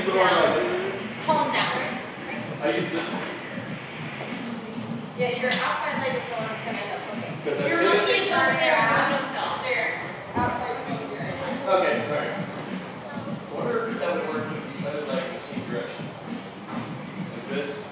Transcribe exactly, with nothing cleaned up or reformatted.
use the one leg. Palm down. I use this one. Yeah, your outside leg is the one that's going to end up looking. Your monkey is over there, window sill. So your outside is your inside. Okay, alright. I wonder if that would work if you headed like in the same direction. Like this.